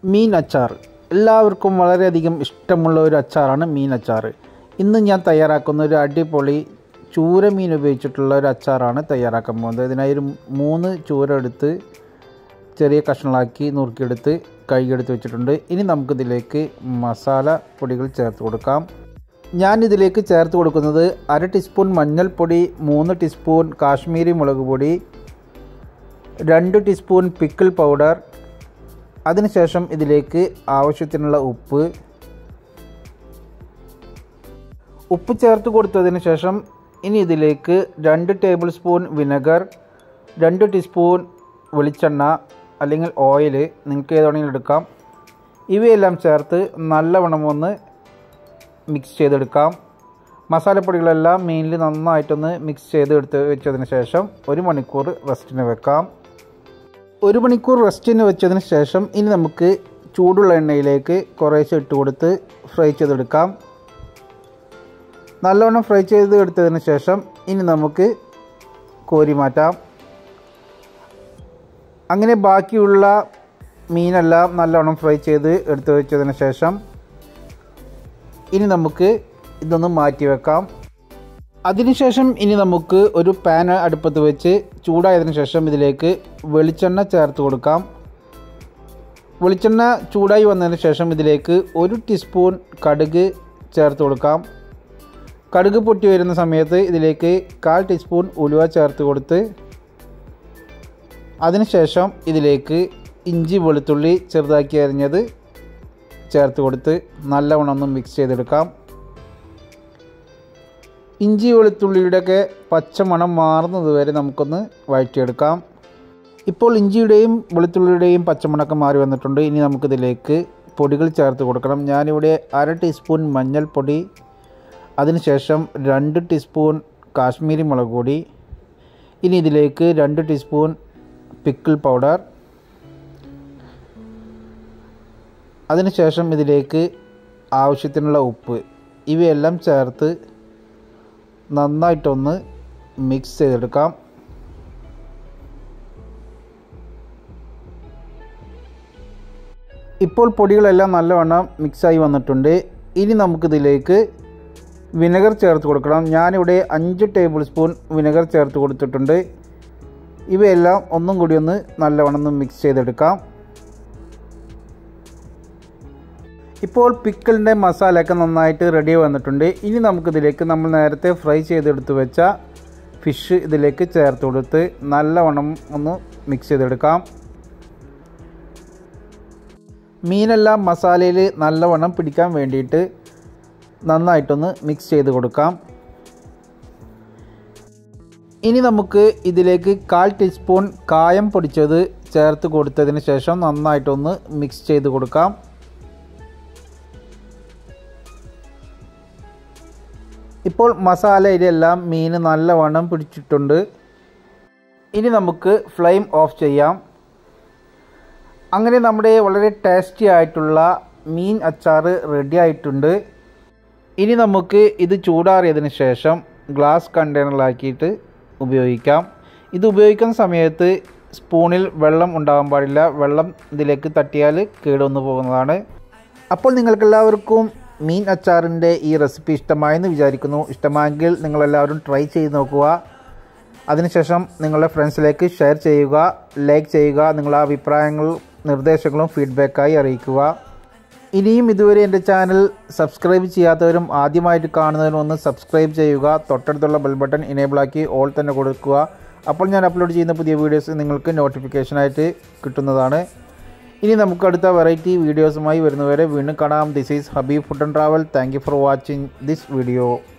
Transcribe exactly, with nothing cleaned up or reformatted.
മീൻ അച്ചാർ എല്ലാവർക്കും വളരെയധികം ഇഷ്ടമുള്ള ഒരു അച്ചാറാണ് മീൻ അച്ചാർ. ഇന്ന് ഞാൻ തയ്യാറാക്കുന്ന ഒരു അടിപൊളി ചൂര മീൻ ഉപയോഗിച്ചിട്ടുള്ള ഒരു അച്ചാറാണ് തയ്യാറാക്കാൻ പോകുന്നത്. ഇതിനായി ഒരു മൂന്ന് ചൂര എടുത്ത് ചെറിയ കഷ്ണങ്ങളാക്കി നുറുക്കിയെടുത്ത് കഴുകിയെടുത്ത് വെച്ചിട്ടുണ്ട്. ഇനി നമുക്കിതിലേക്ക് മസാല പൊടികൾ ചേർത്ത് കൊടുക്കാം. ഞാനിതിലേക്ക് ചേർത്ത് കൊടുക്കുന്നത് അര ടീസ്പൂൺ മഞ്ഞൾപ്പൊടി, മൂന്ന് ടീസ്പൂൺ കാശ്മീരി മുളക് പൊടി, രണ്ട് ടീസ്പൂൺ പിക്കിൾ പൗഡർ, അതിനുശേഷം ഇതിലേക്ക് ആവശ്യത്തിനുള്ള ഉപ്പ് ഉപ്പ് ചേർത്ത് കൊടുത്തതിന് ശേഷം ഇനി ഇതിലേക്ക് രണ്ട് ടേബിൾ സ്പൂൺ വിനെഗർ, രണ്ട് ടീസ്പൂൺ വെളിച്ചെണ്ണ അല്ലെങ്കിൽ ഓയിൽ, നിങ്ങൾക്ക് ഏതാണെങ്കിലും എടുക്കാം. ഇവയെല്ലാം ചേർത്ത് നല്ലവണ്ണം ഒന്ന് മിക്സ് ചെയ്തെടുക്കാം. മസാലപ്പൊടികളെല്ലാം മീനിൽ നന്നായിട്ടൊന്ന് മിക്സ് ചെയ്ത് എടുത്ത് വെച്ചതിന് ശേഷം ഒരു മണിക്കൂർ റെസ്റ്റിന് വെക്കാം. ഒരു മണിക്കൂർ റെസ്റ്റിന് വെച്ചതിന് ശേഷം ഇനി നമുക്ക് ചൂടുള്ള എണ്ണയിലേക്ക് കുറേശ്ശെ ഇട്ട് കൊടുത്ത് ഫ്രൈ ചെയ്തെടുക്കാം. നല്ലവണ്ണം ഫ്രൈ ചെയ്ത് എടുത്തതിന് ശേഷം ഇനി നമുക്ക് കോരി മാറ്റാം. അങ്ങനെ ബാക്കിയുള്ള മീനെല്ലാം നല്ലവണ്ണം ഫ്രൈ ചെയ്ത് എടുത്ത് വെച്ചതിന് ശേഷം ഇനി നമുക്ക് ഇതൊന്ന് മാറ്റി വെക്കാം. അതിനുശേഷം ഇനി നമുക്ക് ഒരു പാൻ അടുപ്പത്ത് വെച്ച് ചൂടായതിനു ശേഷം ഇതിലേക്ക് വെളിച്ചെണ്ണ ചേർത്ത് കൊടുക്കാം. വെളിച്ചെണ്ണ ചൂടായി വന്നതിന് ശേഷം ഇതിലേക്ക് ഒരു ടീസ്പൂൺ കടുക് ചേർത്ത് കൊടുക്കാം. കടുക് പൊട്ടി വരുന്ന സമയത്ത് ഇതിലേക്ക് കാൽ ടീസ്പൂൺ ഉലുവ ചേർത്ത് കൊടുത്ത് അതിനുശേഷം ഇതിലേക്ക് ഇഞ്ചി വെളുത്തുള്ളി ചെറുതാക്കി അരിഞ്ഞത് ചേർത്ത് കൊടുത്ത് നല്ലവണ്ണം ഒന്ന് മിക്സ് ചെയ്തെടുക്കാം. ഇഞ്ചി വെളുത്തുള്ളിയുടെയൊക്കെ പച്ചമണം മാറുന്നത് വരെ നമുക്കൊന്ന് വഴറ്റിയെടുക്കാം. ഇപ്പോൾ ഇഞ്ചിയുടെയും വെളുത്തുള്ളിയുടെയും പച്ചമണമൊക്കെ മാറി വന്നിട്ടുണ്ട്. ഇനി നമുക്കിതിലേക്ക് പൊടികൾ ചേർത്ത് കൊടുക്കണം. ഞാനിവിടെ അര ടീസ്പൂൺ മഞ്ഞൾപ്പൊടി, അതിനുശേഷം രണ്ട് ടീസ്പൂൺ കാശ്മീരി മുളക് പൊടി, ഇനി ഇതിലേക്ക് രണ്ട് ടീസ്പൂൺ പിക്കിൾ പൗഡർ, അതിനുശേഷം ഇതിലേക്ക് ആവശ്യത്തിനുള്ള ഉപ്പ്, ഇവയെല്ലാം ചേർത്ത് നന്നായിട്ടൊന്ന് മിക്സ് ചെയ്തെടുക്കാം. ഇപ്പോൾ പൊടികളെല്ലാം നല്ലവണ്ണം മിക്സായി വന്നിട്ടുണ്ട്. ഇനി നമുക്കിതിലേക്ക് വിനെഗർ ചേർത്ത് കൊടുക്കണം. ഞാനിവിടെ അഞ്ച് ടേബിൾ സ്പൂൺ വിനെഗർ ചേർത്ത് കൊടുത്തിട്ടുണ്ട്. ഇവയെല്ലാം ഒന്നും കൂടി ഒന്ന് നല്ലവണ്ണം ഒന്ന് മിക്സ് ചെയ്തെടുക്കാം. ഇപ്പോൾ പിക്കിളിൻ്റെ മസാലയൊക്കെ നന്നായിട്ട് റെഡി വന്നിട്ടുണ്ട്. ഇനി നമുക്കിതിലേക്ക് നമ്മൾ നേരത്തെ ഫ്രൈ ചെയ്തെടുത്ത് വെച്ച ഫിഷ് ഇതിലേക്ക് ചേർത്ത് കൊടുത്ത് നല്ലവണ്ണം ഒന്ന് മിക്സ് ചെയ്തെടുക്കാം. മീനെല്ലാം മസാലയിൽ നല്ലവണ്ണം പിടിക്കാൻ വേണ്ടിയിട്ട് നന്നായിട്ടൊന്ന് മിക്സ് ചെയ്ത് കൊടുക്കാം. ഇനി നമുക്ക് ഇതിലേക്ക് കാൽ ടീസ്പൂൺ കായം പൊടിച്ചത് ചേർത്ത് കൊടുത്തതിന് ശേഷം നന്നായിട്ടൊന്ന് മിക്സ് ചെയ്ത് കൊടുക്കാം. ഇപ്പോൾ മസാലയിലെല്ലാം മീൻ നല്ലവണ്ണം പിടിച്ചിട്ടുണ്ട്. ഇനി നമുക്ക് ഫ്ലെയിം ഓഫ് ചെയ്യാം. അങ്ങനെ നമ്മുടെ വളരെ ടേസ്റ്റി ആയിട്ടുള്ള മീൻ അച്ചാർ റെഡി ആയിട്ടുണ്ട്. ഇനി നമുക്ക് ഇത് ചൂടാറിയതിന് ശേഷം ഗ്ലാസ് കണ്ടെയ്നറിലാക്കിയിട്ട് ഉപയോഗിക്കാം. ഇത് ഉപയോഗിക്കുന്ന സമയത്ത് സ്പൂണിൽ വെള്ളം ഉണ്ടാകാൻ പാടില്ല. വെള്ളം ഇതിലേക്ക് തട്ടിയാൽ കേടുവന്നു പോകുന്നതാണ്. അപ്പോൾ നിങ്ങൾക്കെല്ലാവർക്കും മീൻ അച്ചാറിൻ്റെ ഈ റെസിപ്പി ഇഷ്ടമായെന്ന് വിചാരിക്കുന്നു. ഇഷ്ടമായെങ്കിൽ നിങ്ങളെല്ലാവരും ട്രൈ ചെയ്ത് നോക്കുക. അതിനുശേഷം നിങ്ങളുടെ ഫ്രണ്ട്സിലേക്ക് ഷെയർ ചെയ്യുക, ലൈക്ക് ചെയ്യുക, നിങ്ങളുടെ അഭിപ്രായങ്ങളും നിർദ്ദേശങ്ങളും ഫീഡ്ബാക്കായി അറിയിക്കുക. ഇനിയും ഇതുവരെ എൻ്റെ ചാനൽ സബ്സ്ക്രൈബ് ചെയ്യാത്തവരും ആദ്യമായിട്ട് കാണുന്നവരും ഒന്ന് സബ്സ്ക്രൈബ് ചെയ്യുക. തൊട്ടടുത്തുള്ള ബെൽ ബട്ടൺ ഇനേബിളാക്കി ഓൾ തന്നെ കൊടുക്കുക. അപ്പോൾ ഞാൻ അപ്ലോഡ് ചെയ്യുന്ന പുതിയ വീഡിയോസ് നിങ്ങൾക്ക് നോട്ടിഫിക്കേഷനായിട്ട് കിട്ടുന്നതാണ്. ഇനി നമുക്ക് അടുത്ത വെറൈറ്റി വീഡിയോസുമായി വരുന്നവരെ വീണ്ടും കാണാം. This is Habeeb food and travel. Thank you for watching this video.